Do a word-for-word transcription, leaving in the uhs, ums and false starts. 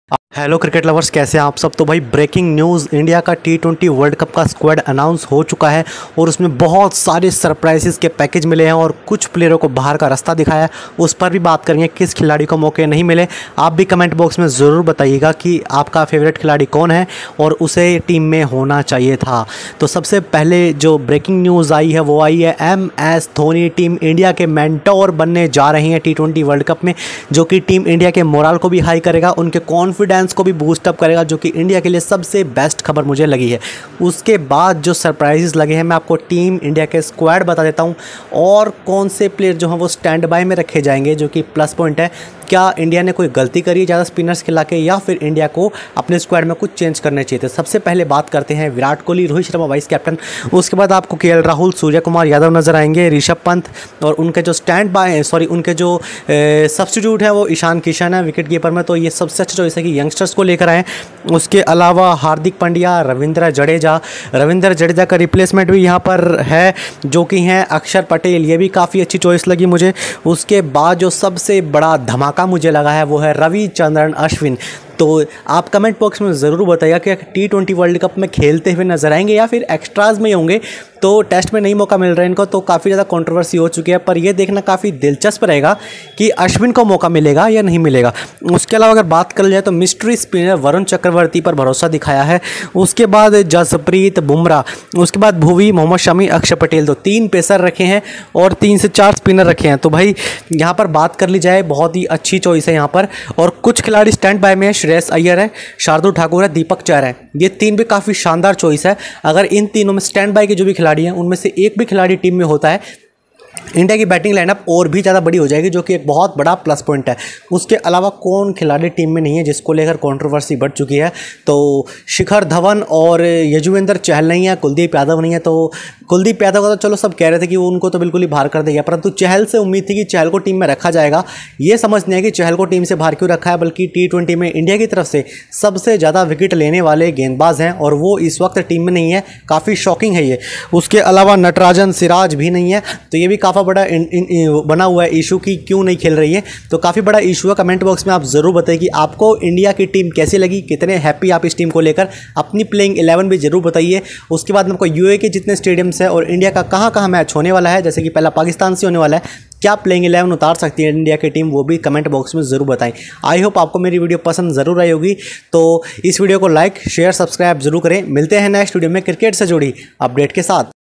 Hello cricket lovers, कैसे हैं आप सब। तो भाई ब्रेकिंग न्यूज़, इंडिया का टी ट्वेंटी वर्ल्ड कप का स्क्वाड अनाउंस हो चुका है और उसमें बहुत सारे सरप्राइजेस के पैकेज मिले हैं और कुछ प्लेयरों को बाहर का रास्ता दिखाया है। उस पर भी बात करेंगे, किस खिलाड़ी को मौके नहीं मिले। आप भी कमेंट बॉक्स में ज़रूर बताइएगा कि आपका फेवरेट खिलाड़ी कौन है और उसे टीम में होना चाहिए था। तो सबसे पहले जो ब्रेकिंग न्यूज़ आई है वो आई है M S Dhoni team India के मेंटोर बनने जा रहे हैं टी ट्वेंटी वर्ल्ड कप में, जो कि टीम इंडिया के मोरल को भी हाई करेगा, उनके कॉन्फिडेंस को भी बूस्ट अप करेगा, जो कि इंडिया के लिए सबसे बेस्ट खबर मुझे लगी है। उसके बाद जो सरप्राइजेस लगे हैं, मैं आपको टीम इंडिया के स्क्वाड बता देता हूं और कौन से प्लेयर जो हैं वो स्टैंड बाय में रखे जाएंगे, जो कि प्लस पॉइंट है। क्या इंडिया ने कोई गलती करी है ज़्यादा स्पिनर्स खिला के, या फिर इंडिया को अपने स्क्वाड में कुछ चेंज करने चाहिए थे। सबसे पहले बात करते हैं विराट कोहली, रोहित शर्मा वाइस कैप्टन। उसके बाद आपको K L Rahul, Suryakumar Yadav नजर आएंगे, ऋषभ पंत, और उनके जो स्टैंड बाय सॉरी उनके जो सब्स्टिट्यूट है वो ईशान किशन है विकेट कीपर में। तो ये सबसे अच्छा चॉइस है कि यंगस्टर्स को लेकर आए। उसके अलावा हार्दिक पांड्या, रविंद्र जडेजा रविंद्र जडेजा का रिप्लेसमेंट भी यहाँ पर है, जो कि हैं अक्षर पटेल। ये भी काफ़ी अच्छी चॉइस लगी मुझे। उसके बाद जो सबसे बड़ा धमाका मुझे लगा है वो है रविचंद्रन अश्विन। तो आप कमेंट बॉक्स में ज़रूर बताइएगा कि टी ट्वेंटी वर्ल्ड कप में खेलते हुए नजर आएंगे या फिर एक्स्ट्राज में ही होंगे। तो टेस्ट में नहीं मौका मिल रहा है इनको, तो काफ़ी ज़्यादा कंट्रोवर्सी हो चुकी है, पर यह देखना काफ़ी दिलचस्प रहेगा कि अश्विन को मौका मिलेगा या नहीं मिलेगा। उसके अलावा अगर बात कर जाए तो मिस्ट्री स्पिनर वरुण चक्रवर्ती पर भरोसा दिखाया है। उसके बाद जसप्रीत बुमराह, उसके बाद भुवी, मोहम्मद शमी, अक्षर पटेल, तो तीन पेसर रखे हैं और तीन से चार स्पिनर रखे हैं। तो भाई यहाँ पर बात कर ली जाए, बहुत ही अच्छी चॉइस है यहाँ पर। और कुछ खिलाड़ी स्टैंड बाय में, श्रेयस अय्यर है, शार्दुल ठाकुर है, दीपक चहर है। ये तीन भी काफ़ी शानदार चॉइस है। अगर इन तीनों में स्टैंड बाय के जो भी खिलाड़ी हैं उनमें से एक भी खिलाड़ी टीम में होता है, इंडिया की बैटिंग लाइनअप और भी ज़्यादा बड़ी हो जाएगी, जो कि एक बहुत बड़ा प्लस पॉइंट है। उसके अलावा कौन खिलाड़ी टीम में नहीं है जिसको लेकर कंट्रोवर्सी बढ़ चुकी है, तो शिखर धवन और यजुवेंद्र चहल नहीं है, कुलदीप यादव नहीं है। तो कुलदीप यादव का तो चलो सब कह रहे थे कि वो उनको तो बिल्कुल ही बाहर कर देगा, परंतु चहल से उम्मीद थी कि चहल को टीम में रखा जाएगा। ये समझ नहीं है कि चहल को टीम से बाहर क्यों रखा है, बल्कि टी ट्वेंटी में इंडिया की तरफ से सबसे ज़्यादा विकेट लेने वाले गेंदबाज हैं और वो इस वक्त टीम में नहीं है। काफ़ी शॉकिंग है ये। उसके अलावा नटराजन, सिराज भी नहीं है, तो ये भी काफ़ी बड़ा इन, इन, इन, बना हुआ है इशू की क्यों नहीं खेल रही है। तो काफ़ी बड़ा इशू है। कमेंट बॉक्स में आप ज़रूर बताइए कि आपको इंडिया की टीम कैसी लगी, कितने हैप्पी आप इस टीम को लेकर। अपनी प्लेइंग इलेवन भी जरूर बताइए। उसके बाद में आपको यूए के जितने स्टेडियम्स है और इंडिया का कहाँ कहाँ मैच होने वाला है, जैसे कि पहला पाकिस्तान से होने वाला है, क्या प्लेइंग इलेवन उतार सकती है इंडिया की टीम, वो भी कमेंट बॉक्स में ज़रूर बताएं। आई होप आपको मेरी वीडियो पसंद ज़रूर आई होगी। तो इस वीडियो को लाइक, शेयर, सब्सक्राइब जरूर करें। मिलते हैं नेक्स्ट वीडियो में क्रिकेट से जुड़ी अपडेट के साथ।